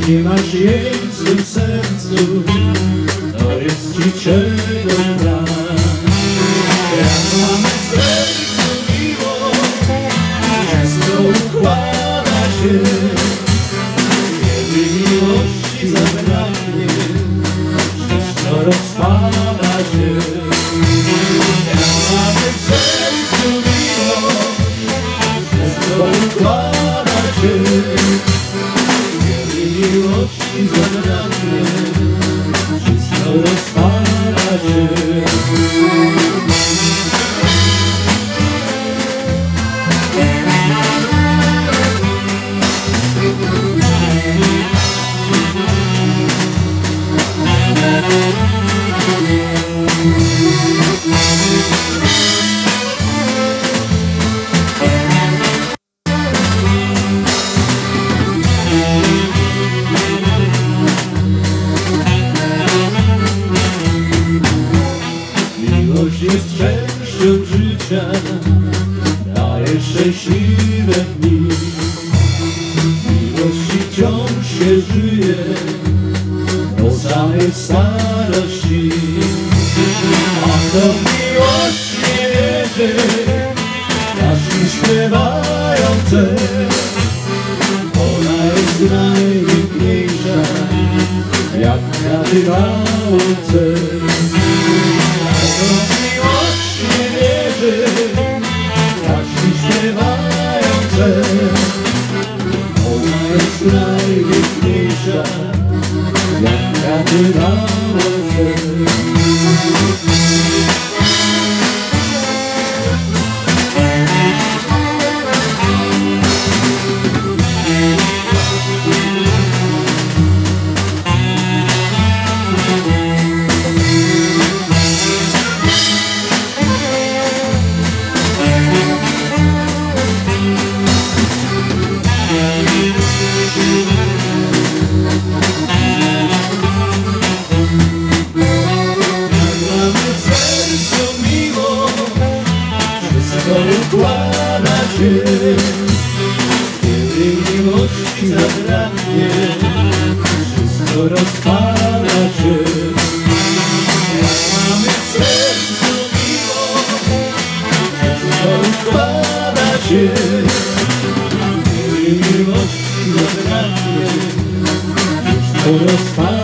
nie masz jej w swym sercu, to jest ci czego brak. Jak mamy w sercu miłość, wszystko układa się. Kiedy miłości zabraknie, wszystko rozpada się. Jak mamy w sercu miłość, wszystko układa się. Kiedy miłości zabraknie, wszystko rozpada się. Miłość jest częścią życia, daje szczęśliwe dni. Miłości wciąż się żyje do samej starości. A kto w miłość nie wierzy, ptaszki śpiewają też. Ona jest najpiękniejsza, jak kwiaty na łące. A kto w miłość nie wierzy, ptaszki śpiewają też. Ona jest najpiękniejsza, jak kwiaty na łące. Układa się, kiedy miłości zabraknie, wszystko rozpada się. Jak mamy w sercu miłość, wszystko układa się, kiedy miłości zabraknie, wszystko rozpada się.